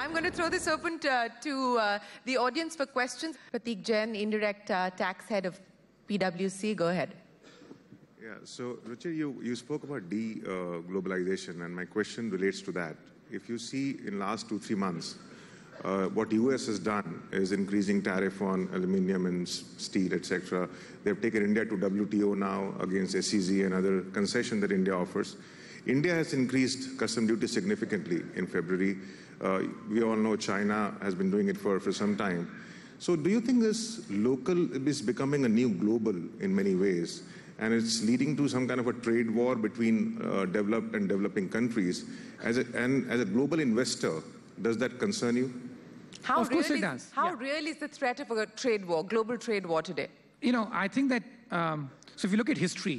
I'm going to throw this open to the audience for questions. Prateek Jain, Indirect Tax Head of PwC, go ahead. Yeah, so Ruchir, you spoke about de-globalization, and my question relates to that. If you see in last 2-3 months, what US has done is increasing tariff on aluminium and steel, etc. They've taken India to WTO now against SEZ and other concession that India offers. India has increased custom duty significantly in February. We all know China has been doing it for some time. So do you think this local is becoming a new global in many ways, and it's leading to some kind of a trade war between developed and developing countries? As a global investor, does that concern you? How of course it does. How real is the threat of a trade war, global trade war today? You know, I think that, so if you look at history,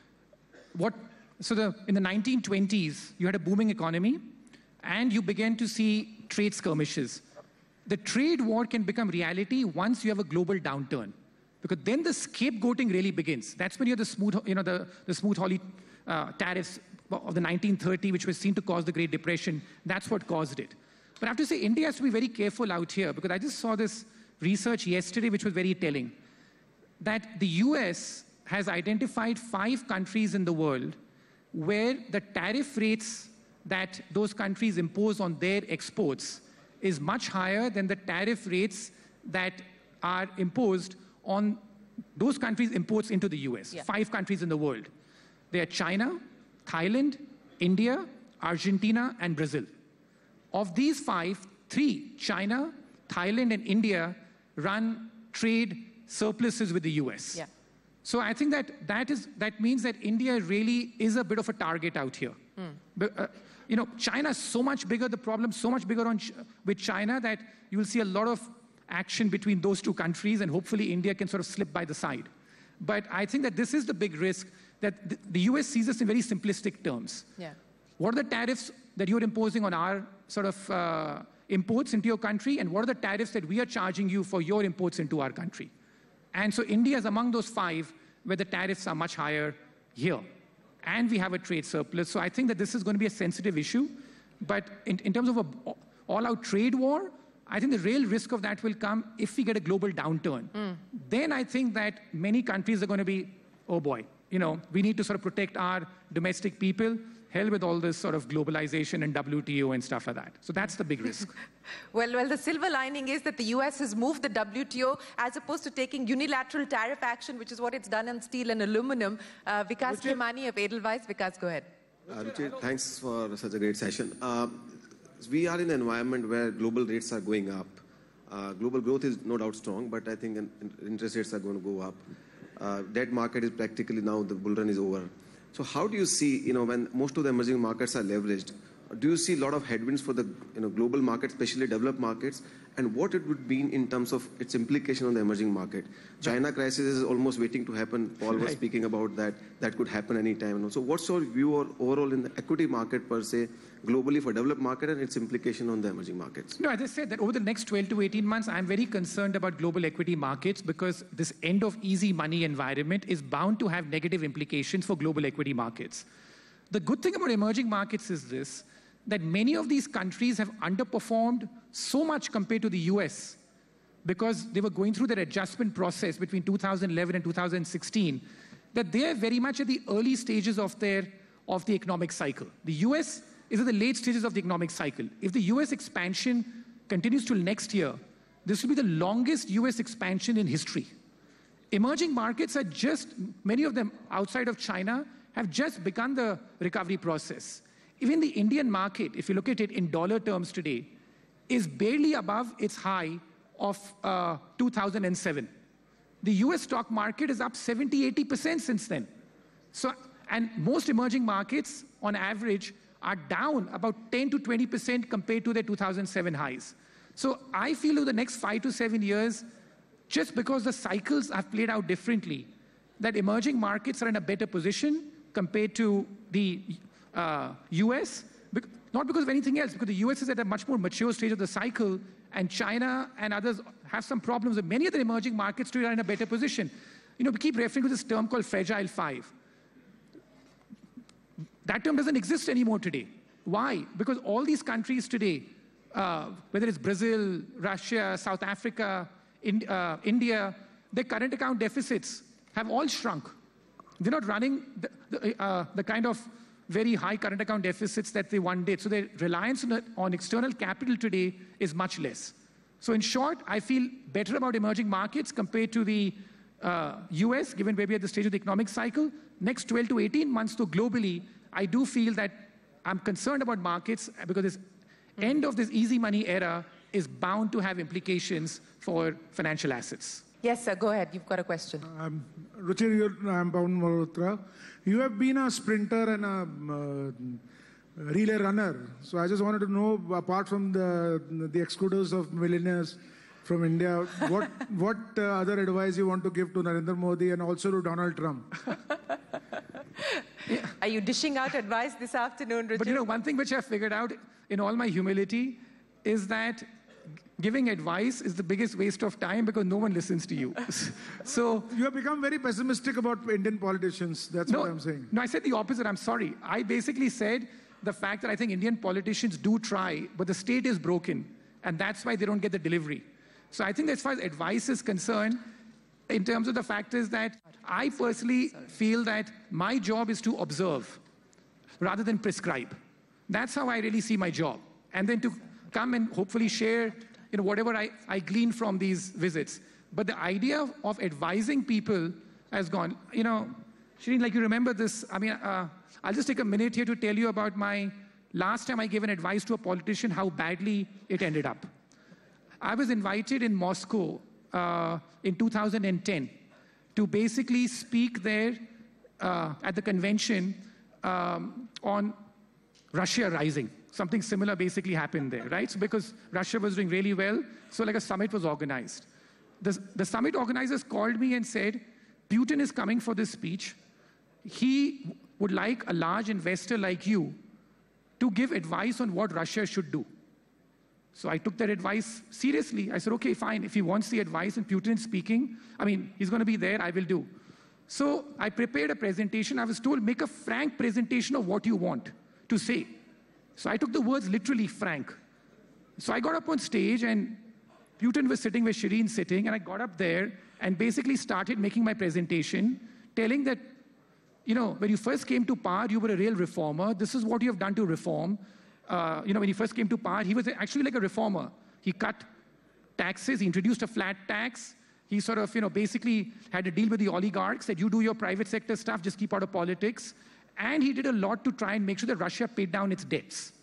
in the 1920s, you had a booming economy, and you began to see trade skirmishes. The trade war can become reality once you have a global downturn, because then the scapegoating really begins. That's when you have the Smoot-Hawley tariffs of the 1930, which was seen to cause the Great Depression. That's what caused it. But I have to say, India has to be very careful out here, because I just saw this research yesterday, which was very telling, that the US has identified 5 countries in the world where the tariff rates that those countries impose on their exports is much higher than the tariff rates that are imposed on those countries' imports into the US. Yeah. 5 countries in the world. They are China, Thailand, India, Argentina, and Brazil. Of these 5, 3, China, Thailand, and India, run trade surpluses with the US. Yeah. So I think that means that India really is a bit of a target out here. You know, China is so much bigger, the problem so much bigger with China, that you will see a lot of action between those 2 countries, and hopefully India can sort of slip by the side. But I think that this is the big risk, that the US sees this in very simplistic terms. Yeah. What are the tariffs that you're imposing on our sort of imports into your country, and what are the tariffs that we are charging you for your imports into our country? And so India is among those 5 where the tariffs are much higher here. And we have a trade surplus. So I think that this is going to be a sensitive issue. But in terms of an all-out trade war, I think the real risk of that will come if we get a global downturn. Then I think that many countries are going to be, oh boy, you know, we need to sort of protect our domestic people. Hell with all this sort of globalization and WTO and stuff like that. So that's the big risk. Well, the silver lining is that the US has moved the WTO as opposed to taking unilateral tariff action, which is what it's done on steel and aluminum. Vikas Khemani of Edelweiss. Vikas, go ahead. Ruchir, thanks for such a great session. We are in an environment where global rates are going up. Global growth is no doubt strong, but I think interest rates are going to go up. Debt market is practically now, the bull run is over. So how do you see, you know, when most of the emerging markets are leveraged, do you see a lot of headwinds for the global markets, especially developed markets, and what it would mean in terms of its implication on the emerging market? China crisis is almost waiting to happen. Paul was speaking about that. That could happen anytime. And also, what's your view overall in the equity market per se, globally for developed market, and its implication on the emerging markets? No, as I said, that over the next 12 to 18 months, I'm very concerned about global equity markets, because this end of easy money environment is bound to have negative implications for global equity markets. The good thing about emerging markets is this, that many of these countries have underperformed so much compared to the US, because they were going through that adjustment process between 2011 and 2016, that they are very much at the early stages of the economic cycle. The US is at the late stages of the economic cycle. If the US expansion continues till next year, this will be the longest US expansion in history. Emerging markets are many of them outside of China, have just begun the recovery process. Even the Indian market, if you look at it in dollar terms today, is barely above its high of 2007. The US stock market is up 70–80% since then. So, and most emerging markets, on average, are down about 10 to 20% compared to their 2007 highs. So I feel over the next 5 to 7 years, just because the cycles have played out differently, that emerging markets are in a better position compared to the US, not because of anything else, because the US is at a much more mature stage of the cycle, and China and others have some problems. And many of the emerging markets today are in a better position. You know, we keep referring to this term called Fragile Five. That term doesn't exist anymore today. Why? Because all these countries today whether it's Brazil, Russia, South Africa, India, their current account deficits have all shrunk. They're not running the kind of very high current account deficits that they one did. So their reliance on external capital today is much less. So in short, I feel better about emerging markets compared to the US, given where we are at the stage of the economic cycle. Next 12 to 18 months, though, globally, I do feel that I'm concerned about markets because this end of this easy money era is bound to have implications for financial assets. Yes, sir, go ahead. You've got a question. Ruchir, I'm Bhan Malhotra. You have been a sprinter and a relay runner. So I just wanted to know, apart from the excluders of millionaires from India, what other advice you want to give to Narendra Modi and also to Donald Trump? Are you dishing out advice this afternoon, Ruchir? But you know, one thing which I figured out in all my humility is that giving advice is the biggest waste of time because no one listens to you. So you have become very pessimistic about Indian politicians. That's what I'm saying. No, I said the opposite. I'm sorry. I basically said the fact that I think Indian politicians do try, but the state is broken, and that's why they don't get the delivery. So I think as far as advice is concerned, in terms of the fact is that I personally feel that my job is to observe rather than prescribe. That's how I really see my job. And then to come and hopefully share whatever I glean from these visits. But the idea of advising people has gone. Shereen, like you remember this, I'll just take a minute here to tell you about my last time I gave an advice to a politician, how badly it ended up. I was invited in Moscow in 2010 to basically speak there at the convention on Russia Rising. Something similar basically happened there, right? So because Russia was doing really well, so like a summit was organized. The summit organizers called me and said, Putin is coming for this speech. He would like a large investor like you to give advice on what Russia should do. So I took that advice seriously. I said, okay, fine. If he wants the advice and Putin is speaking, he's going to be there, I will do. So I prepared a presentation. I was told, make a frank presentation of what you want to say. So I took the words literally, frank. So I got up on stage and Putin was sitting where Shereen sitting, and I got up there and basically started making my presentation, telling that, when you first came to power, you were a real reformer. This is what you have done to reform. When he first came to power, he was actually like a reformer. He cut taxes, he introduced a flat tax. He sort of, basically had a deal with the oligarchs, said, you do your private sector stuff, just keep out of politics. And he did a lot to try and make sure that Russia paid down its debts.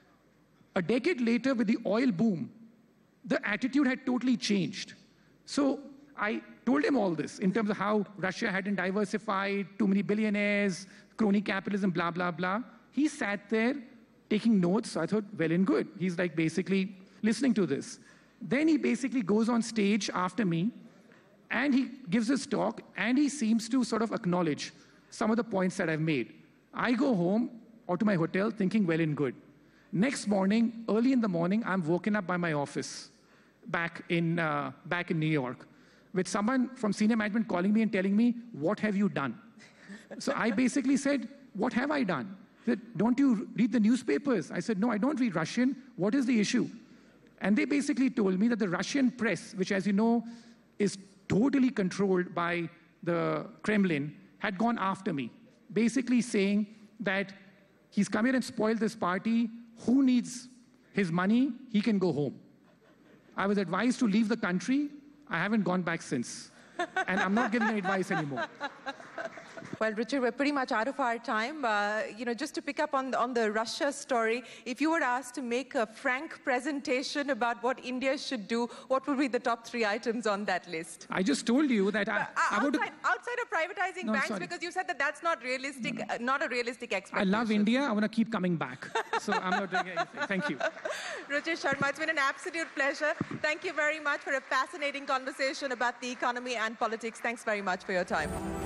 A decade later, with the oil boom, the attitude had totally changed. So I told him all this in terms of how Russia hadn't diversified, too many billionaires, crony capitalism, blah, blah, blah. He sat there taking notes. So I thought, well and good. He's like basically listening to this. Then he basically goes on stage after me, and he gives his talk, and he seems to sort of acknowledge some of the points that I've made. I go home or to my hotel thinking well and good. Next morning, early in the morning, I'm woken up by my office back in New York with someone from senior management calling me and telling me, what have you done? So I basically said, what have I done? They said, don't you read the newspapers? I said, no, I don't read Russian. What is the issue? And they basically told me that the Russian press, which as you know, is totally controlled by the Kremlin, had gone after me, basically saying that he's come here and spoiled this party. Who needs his money? He can go home. I was advised to leave the country. I haven't gone back since. And I'm not giving advice anymore. Well, Ruchir, we're pretty much out of our time. Just to pick up on the Russia story, if you were asked to make a frank presentation about what India should do, what would be the top 3 items on that list? I just told you that outside of privatizing banks, because you said that that's not realistic, not a realistic expectation. I love India. I want to keep coming back. So I'm not doing anything. Thank you. Ruchir Sharma, it's been an absolute pleasure. Thank you very much for a fascinating conversation about the economy and politics. Thanks very much for your time.